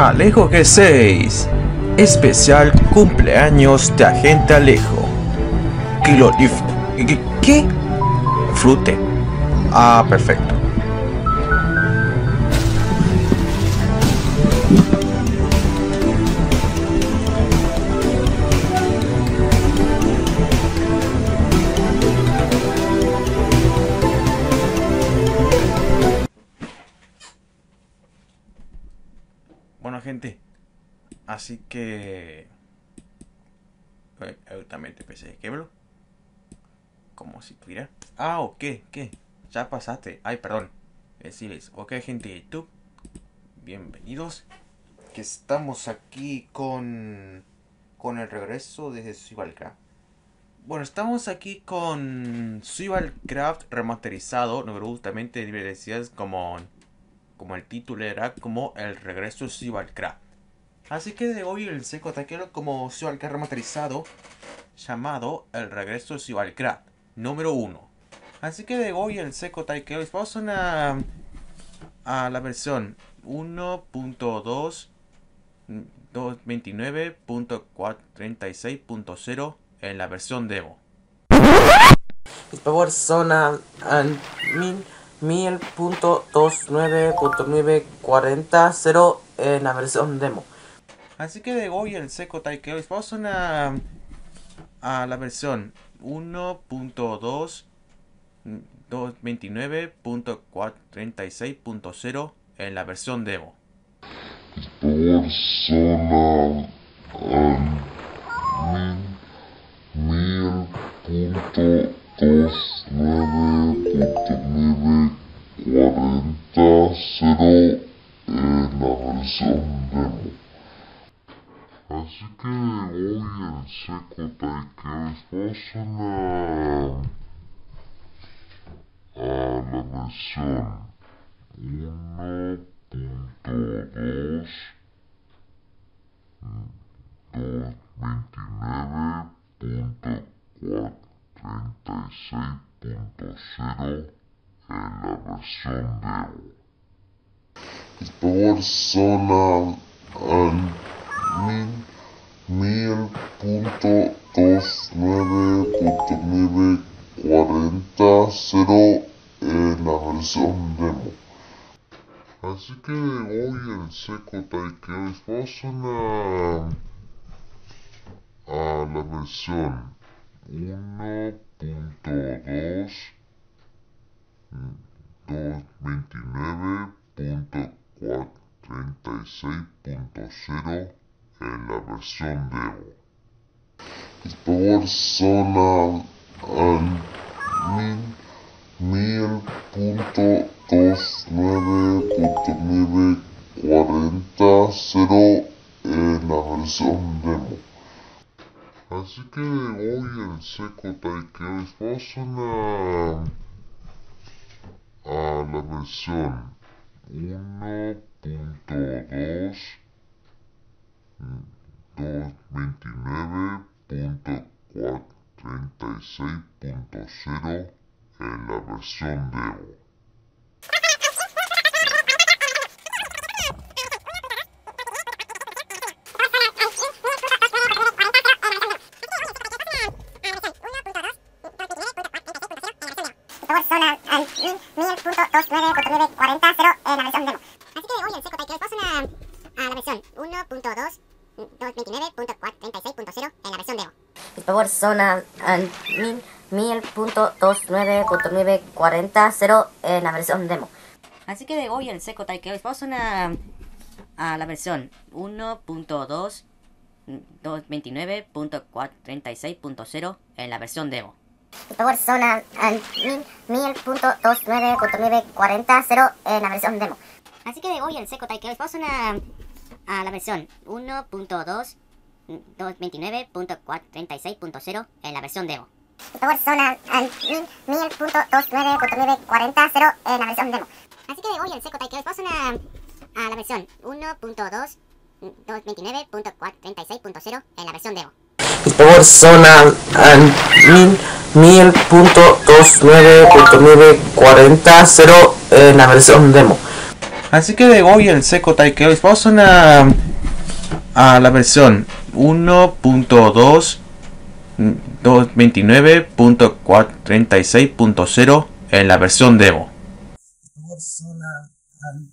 Alejo G6, especial cumpleaños de Agente Alejo. ¿Qué? Frute. Ah, perfecto. Bueno, gente, así que también te pensé quebro como si tuviera. ¿O qué? Ya pasaste. Ay, perdón. Decirles, ok, gente de YouTube, bienvenidos. Que estamos aquí con el regreso de Survivalcraft. Bueno, estamos aquí con Survivalcraft remasterizado. No, justamente decías como el título era como el regreso de Survivalcraft. Así que de hoy el seco taquero como Survivalcraft remasterizado, llamado el regreso de Survivalcraft número 1. Así que de hoy el seco taquero vamos a la versión 1.229.436.0 en la versión demo. Por zona 1000.29.940 en la versión demo. Así que de hoy el seco taikeo vamos a la versión 1.229.436.0 en la versión demo. Por zona 1000.29.940 en la versión demo. Así que hoy el seco taikeo vamos a la versión 1.229.436.0 en la versión demo. Por zona 1000.29.940 en la versión demo. Así que hoy el seco taikeo vamos a la versión 1.229.436.0 en la versión demo. Por zona 1000.29.940 en la versión demo. Así que hoy el seco taikeo vamos a la versión 1.229.436.0 en la versión demo. Por zona 1000.29.940 en la versión demo. Así que hoy el seco taikeo vamos a la versión 1.229.436.0 en la versión demo. Por zona 1000.29.940 en la versión demo. Así que de hoy el seco taikeo vamos a la versión 1.229.436.0 en la versión demo. Por zona 1000.29.940 en la versión demo. Así que de hoy el seco taikeo vamos a la versión 1.229.436.0 en la versión demo. Por zona 1000.29.940 en la versión demo. Así que de hoy el seco taikeo vamos a la versión 1.229.436.0 en la versión demo. Por zona 1000.29.940 en la versión demo. Así que de hoy el seco taikeo vamos a la versión 1.229.36.0 en la versión demo. Versión al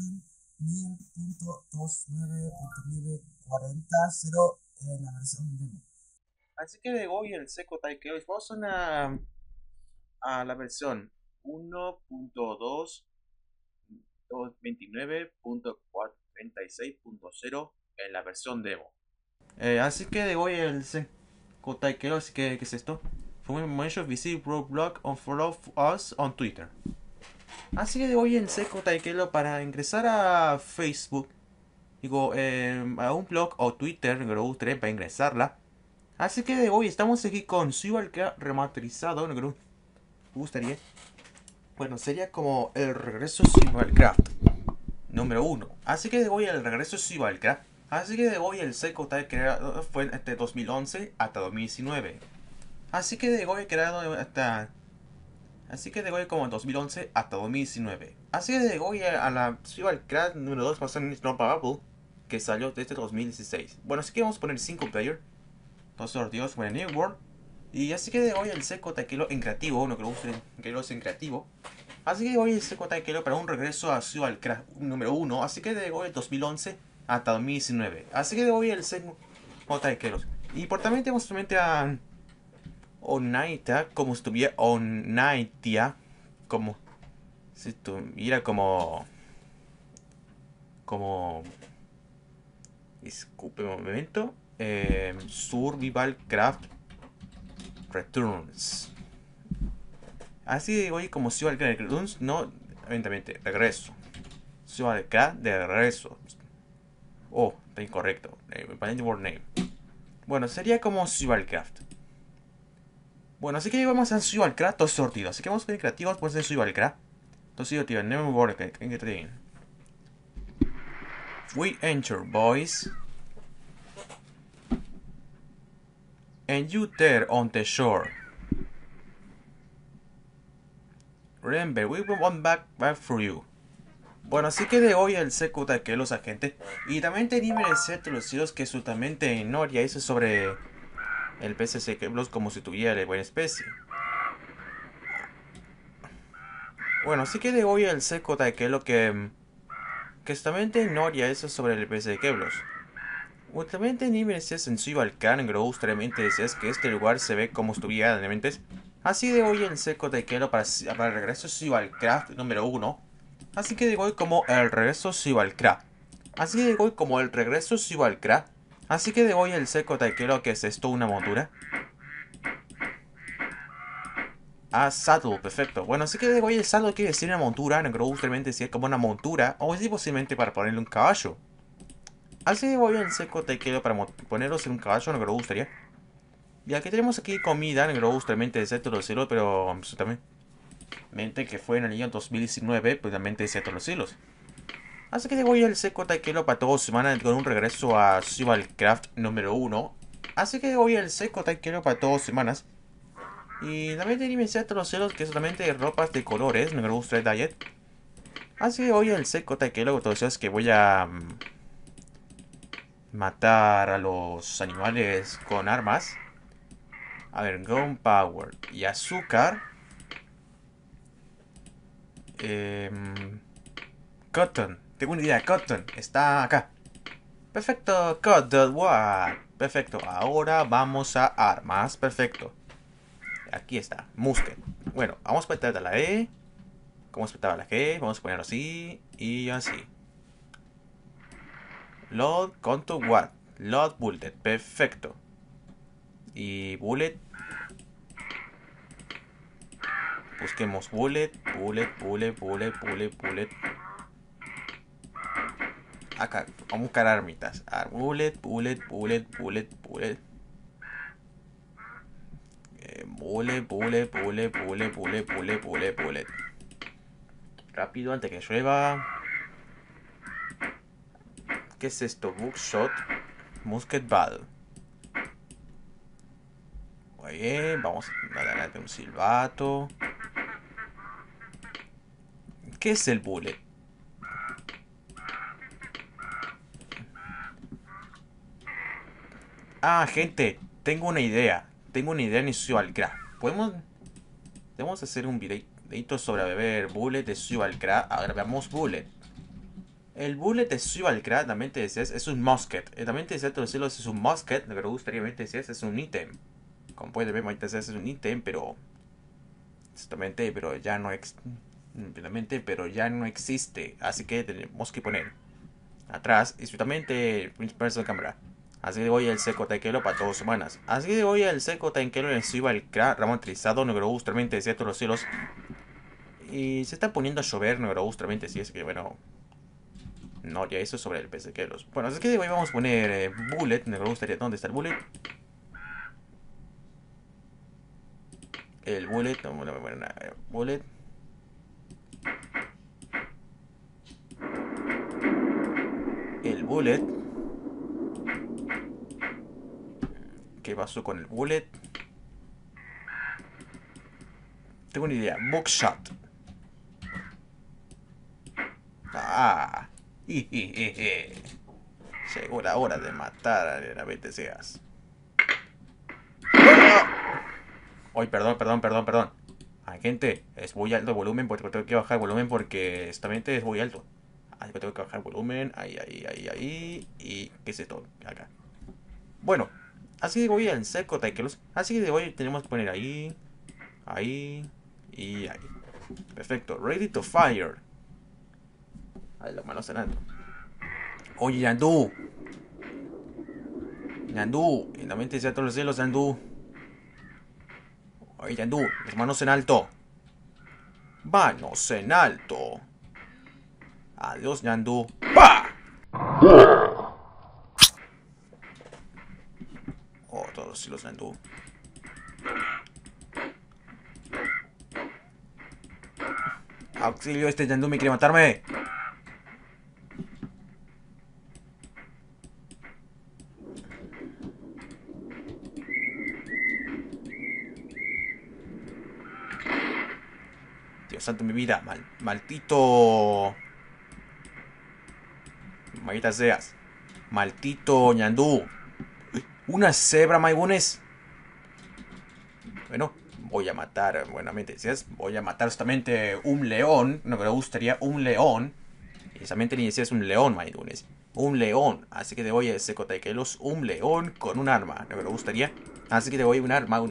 1000.29.940 en la versión demo. Así que de hoy el seco taikeo vamos a la versión 1.229.46.0 en la versión demo. Así que de hoy el seco taikeo, así que ¿qué es esto? From information visit blog on follow us on Twitter. Así que de hoy el seco taikeo para ingresar a Facebook, digo, a un blog o Twitter, me gustaría para ingresarla. Así que de hoy estamos aquí con Subalcra remasterizado, me gustaría. Bueno, sería como el regreso Subalcraft número 1. Así que de hoy el regreso Subalcraft. Así que de hoy el seco taikeo fue entre 2011 hasta 2019. Así que de hoy creado hasta... Así que de hoy como en 2011 hasta 2019. Así que de hoy a la Subalcraft número 2 pasó en Snow Bubble, que salió desde 2016. Bueno, así que vamos a poner 5 player. Todos los dios con el New World. Y así que de hoy el seco taikeo en creativo, no que lo guste que lo en creativo. Así que de hoy el seco taikeo para un regreso a Subalcraft número 1. Así que de hoy el 2011 hasta 2019. Así que de hoy el seco taikeo. Y por también tenemos solamente a Onaita, como si estuviera Onaitia, como si estuviera como disculpe un momento. Survival Craft Returns. Así de hoy como Survival Craft Returns, no, evidentemente, regreso. Survival Craft de regreso. Oh, está incorrecto. Word name. Bueno, sería como Survival Craft. Bueno, así que vamos a Survival Craft, todo sortido. Así que vamos a ver creativos, pues en Survival Craft. Todo sortido, Never Work, We enter, boys. And you there on the shore. Remember, we won't back for you. Bueno, así que de hoy el seco taikeo los agentes. Y también tenemos ciertos los hilos que totalmente Noria hizo sobre el PCC que Blues como si tuviera buena especie. Bueno, así que de hoy el seco taikeo lo que totalmente Noria eso sobre el PCC que Blues. Últimamente ni me decías en Subalcraft, Gross, tremendamente decías que este lugar se ve como estuviera de mentes. Así de hoy el seco taikeo para el regreso Subalcraft número 1. Así que de hoy como el regreso Subalcraft. Así de hoy como el regreso Subalcraft. Así que de hoy el seco taikeo que es esto, una montura. Ah, saddle, perfecto. Bueno, así que de hoy el saddle quiere decir una montura, Gross, tremendamente decía como una montura. O es posiblemente para ponerle un caballo. Así que voy al seco taikeo para ponerlos en un caballo, no que lo gustaría. Y aquí tenemos aquí comida, no que lo gustaría de Seto los Cielos, pero absolutamente que fue en el año 2019, pues también de Seto los Cielos. Así que voy al seco taikeo para toda semana con un regreso a Subalcraft número 1. Así que voy al seco taikeo para todas semanas. Y también tenemos Seto los Cielos, que es solamente ropas de colores, no que lo gustaría diet. Así que voy al seco taikeo, entonces que voy a matar a los animales con armas. A ver, Gunpowder y azúcar. Cotton. Tengo una idea. Cotton está acá. Perfecto. Cotton. What? Perfecto. Ahora vamos a armas. Perfecto. Aquí está. Musket. Bueno, vamos a apretar la E. Como apretaba la G. Vamos a ponerlo así. Y así. Load conto what? Load bullet. Perfecto. Y bullet. Busquemos bullet. Acá, vamos a buscar armitas. Bullet. Bullet. Rápido antes que llueva. ¿Qué es esto? Bookshot. Musket Battle. Oye, vamos a darle un silbato. ¿Qué es el bullet? Ah, gente, tengo una idea. Tengo una idea en Subalcra. Debemos hacer un videito sobre beber bullet de Subalcra. Ahora veamos bullet. El bullet de Subalcra, también te decías, es un musket. También te decía, todos los es un musket. Lo que me gustaría ver, te decías, es un ítem. Como puedes ver, ahorita es un ítem, pero... Exactamente, pero ya no existe. Así que tenemos que poner atrás, y justamente principal cámara. Así que voy al seco taquero para 2 semanas. Así que voy al seco taquero en Subalcra, ramontrizado, Negrobus, realmente decía todos los cielos. Y se está poniendo a llover, Negrobus, realmente sí, es que bueno. No, ya eso es sobre el PC que los. Bueno, así que hoy vamos a poner bullet, Negrobus, ¿dónde está el bullet? El bullet, no voy a poner nada, bullet. El bullet. ¿Qué pasó con el bullet? Tengo una idea. Bookshot. Ah. Llegó la hora de matar a la BTCas. Ay, perdón. Ay, gente, es muy alto el volumen porque tengo que bajar el volumen porque esta es muy alto. Así que tengo que bajar el volumen. Ahí. ¿Y qué es esto? Acá. Bueno, así que voy al seco taqueros. Así que hoy tenemos que poner ahí y ahí. Perfecto. Ready to fire. Ahí las manos cenando. Oye, Yandú. En la mente de todos los cielos, Yandú. Oye, Yandú, las manos en alto. Manos en alto. Adiós, Yandú. ¡Pah! Oh, todos los cielos, Yandú. Auxilio, este Yandú me quiere matarme. Dios santo, mi vida. Maldito. Maldita seas. Maldito Ñandú. Una cebra, maibunes. Bueno, voy a matar. Buenamente decías. Voy a matar justamente un león. No, que me gustaría un león. Y justamente ni decías un león, maibunes. Un león. Así que te voy a secotequelos un león con un arma. No, que me gustaría. Así que te voy a un arma.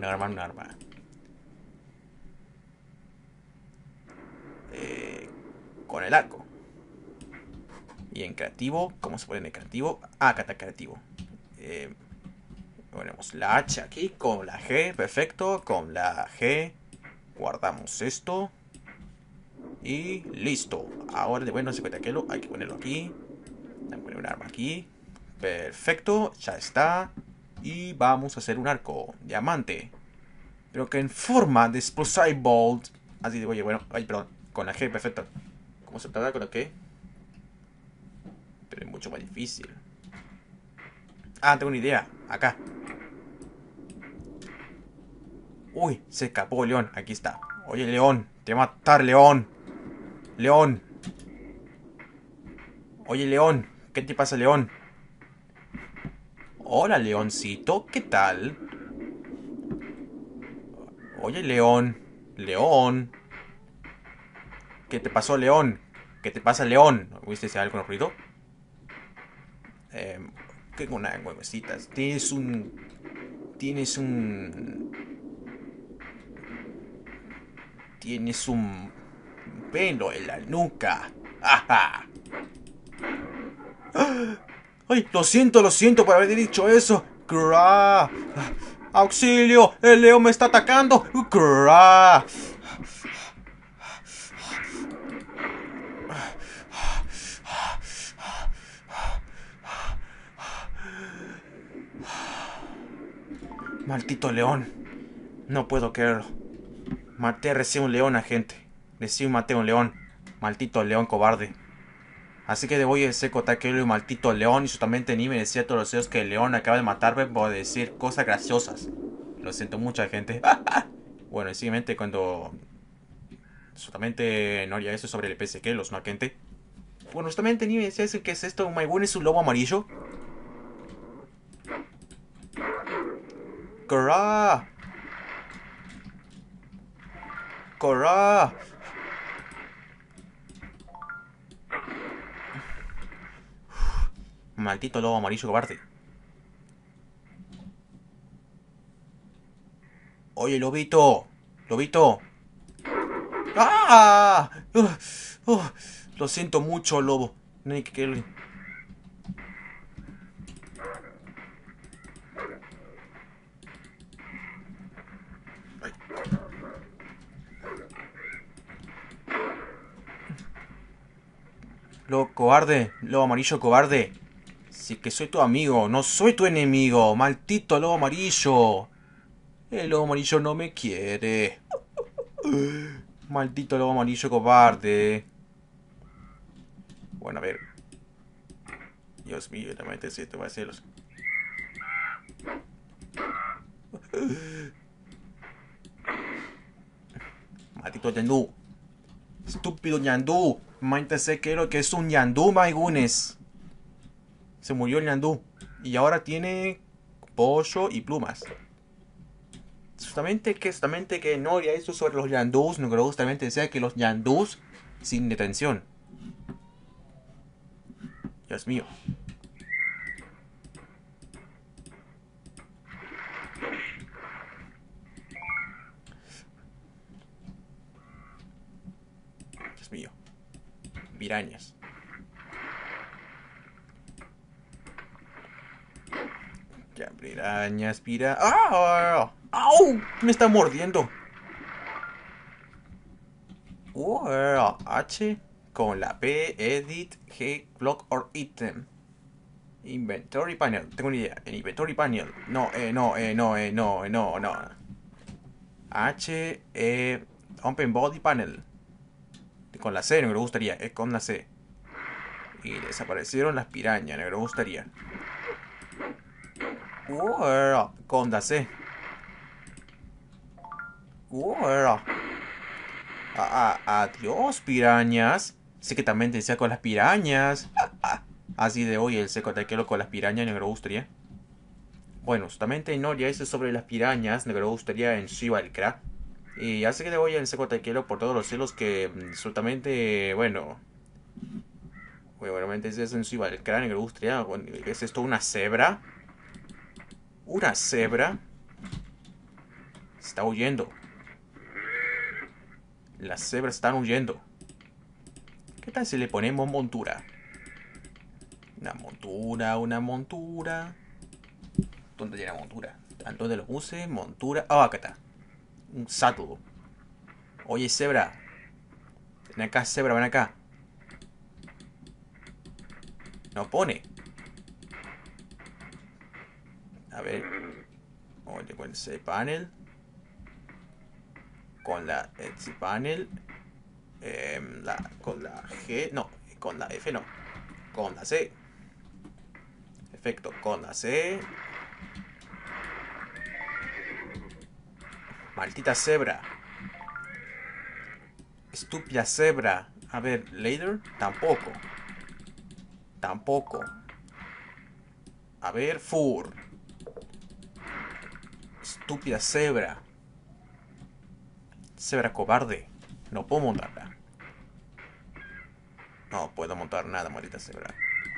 Con el arco. Y en creativo, ¿cómo se pone en el creativo? Ah, acá está creativo. Ponemos la H aquí con la G, perfecto. Con la G guardamos esto. Y listo. Ahora, bueno, hay que ponerlo aquí. Hay que poner un arma aquí. Perfecto, ya está. Y vamos a hacer un arco diamante. Pero que en forma de Explosive Bolt. Así de, oye, bueno, ay, perdón. Con la G, perfecto. ¿Cómo se trata con la G? Pero es mucho más difícil. Ah, tengo una idea. Acá. Uy, se escapó León. Aquí está. Oye, León. Te voy a matar, León. León. Oye, León. ¿Qué te pasa, León? Hola, Leoncito. ¿Qué tal? Oye, León. León. ¿Qué te pasó, León? ¿Qué te pasa, León? ¿Viste algo con ruido? ¿Qué con unas huevecitas? Tienes un pelo en la nuca. ¡Ajá! ¡Ay! Lo siento por haber dicho eso. ¡Cra! ¡Auxilio! ¡El león me está atacando! ¡Cra! Maldito león. No puedo creerlo. Maté recién un león, agente. Recién maté un león. Maldito león cobarde. Así que voy a seco taquero y maldito león. Y justamente ni me decía todos los días que el león acaba de matarme por decir cosas graciosas. Lo siento mucha gente. Bueno, siguiente cuando... Justamente no haría eso sobre el PSK, los no gente. Bueno, justamente ni me decía eso, que es esto. My Boon es un lobo amarillo. ¡Corra! ¡Corra! Maldito lobo amarillo cobarde. Oye, lobito. Lobito. ¡Ah! Lo siento mucho, lobo. No hay que... Lobo cobarde. Lobo amarillo cobarde. Sí que soy tu amigo, no soy tu enemigo. Maldito lobo amarillo. El lobo amarillo no me quiere. Maldito lobo amarillo cobarde. Bueno, a ver. Dios mío, la mente sí te va a celos. Maldito ñandú. Estúpido ñandú. Mente sé que lo que es un ñandú, maigunes. Se murió el ñandú. Y ahora tiene pollo y plumas. Justamente que no haría esto sobre los ñandús. No creo justamente sea que los ñandús sin detención. Dios mío. Dios mío. Pirañas. Ya, pirañas, ¡Ah! ¡Au! Me está mordiendo. H con la P, Edit, G, Block or Item. Inventory Panel. Tengo una idea. En Inventory Panel. No. H, Open Body Panel. Con la C, no me gustaría. Es con la C. Y desaparecieron las pirañas, no me gustaría. Con la C. Adiós, pirañas. Sé que también te decía con las pirañas. Así de hoy el seco taquero con las pirañas, no me gustaría. Bueno, justamente no, ya eso sobre las pirañas, no me gustaría en Shivalcra. Y así que le voy al seco taquero por todos los celos que absolutamente, bueno, realmente es eso en Shivalcra, no me gustaría. ¿Es esto una cebra? ¿Una cebra? Está huyendo. Las cebras están huyendo. ¿Qué tal si le ponemos montura? Una montura. ¿Dónde tiene la montura? ¿Dónde lo puse? Montura. Ah, acá está. Un saddle. Oye, cebra. Ven acá, cebra, ven acá. No pone. A ver. Oye, con ese panel. Con la panel. Con la G. No, con la F no. Con la C. Efecto, con la C. Maldita cebra. Estúpida cebra. A ver, later. Tampoco. Tampoco. A ver, fur. Estúpida cebra. Cebra cobarde. No puedo montarla. No puedo montar nada, maldita cebra.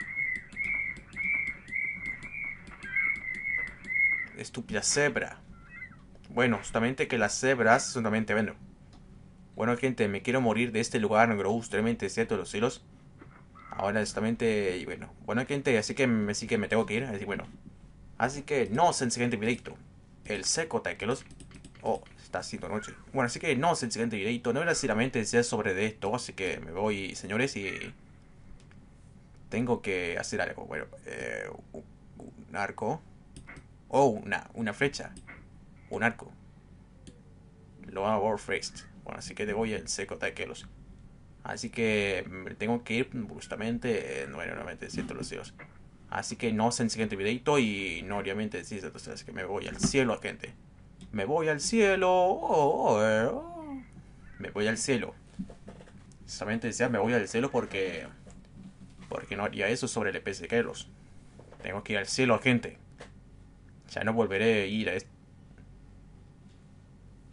Estúpida cebra. Bueno, justamente que las cebras solamente bueno. Bueno, gente, me quiero morir de este lugar, no me realmente cierto los cielos. Ahora justamente, y bueno, gente, así que me tengo que ir, así bueno. Así que no es el siguiente videito. El seco taquelos. Oh, está haciendo noche. Bueno, así que no es el siguiente videito. No era sinceramente decir sobre de esto, así que me voy, señores, y tengo que hacer algo. Bueno, un arco. Oh, una flecha. Un arco. Lo hago Warfrest. Bueno, así que te voy el seco taquelos. Así que me tengo que ir justamente, nuevamente, siento los cielos. Así que no es el siguiente videito y no obviamente decís, entonces que me voy al cielo, gente. Me voy al cielo. Me voy al cielo. Solamente decía me voy al cielo porque no haría eso sobre el EPS Kelos. Tengo que ir al cielo, gente. Ya no volveré a ir a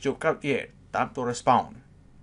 Yo Javier, tanto respawn.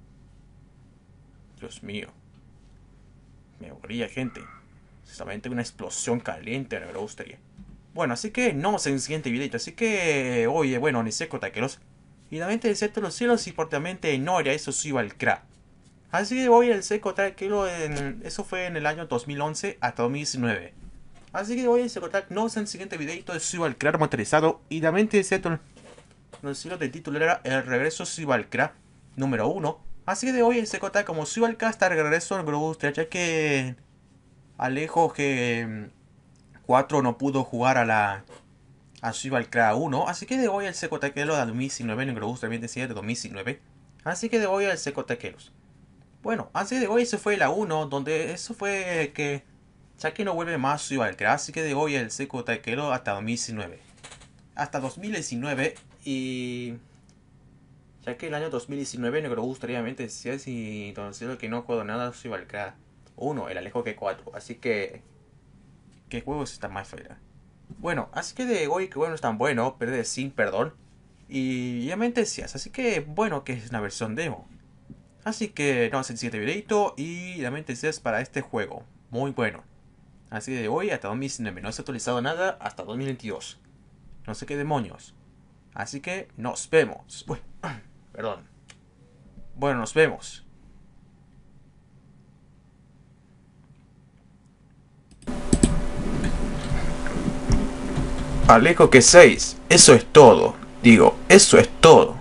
Dios mío. Me moría, gente. Solamente una explosión caliente, me gustaría. Bueno, así que no en el siguiente video. Así que, oye, bueno, ni seco taqueros. Y también te deseo los cielos y fuertemente no haría eso iba al crack. Así que voy el seco taquero eso fue en el año 2011 hasta 2019. Así que voy el seco taquero, no en el siguiente videito de iba al crack motorizado. Y también te deseo los cielos del título era el regreso iba al crack número 1. Así que de hoy el seco taquero como iba al crack hasta el regreso me gusta, ya que Alejo que 4 no pudo jugar a Shival Cra 1, así que de hoy el Seco Taquero de 2019, en Grobus también decía de 2019, así que de hoy el Seco Taqueros. Bueno, así que de hoy se fue la 1, donde eso fue que ya que no vuelve más Shival Cra, así que de hoy el Seco Taquero hasta 2019. Hasta 2019 y ya que el año 2019 en Grobus obviamente decía si entonces que no juego nada Shival Cra 1, el Alejo que 4, así que ¿qué juegos están más fuera? Bueno, así que de hoy que bueno es tan bueno, pero de sin perdón. Y obviamente decías, así que bueno que es una versión demo. Así que no es el siguiente videito y obviamente decías para este juego. Muy bueno. Así que de hoy hasta 2019 no se ha actualizado nada hasta 2022. No sé qué demonios. Así que nos vemos. Uy, perdón. Bueno, nos vemos. Alejo que 6, eso es todo. Digo, eso es todo.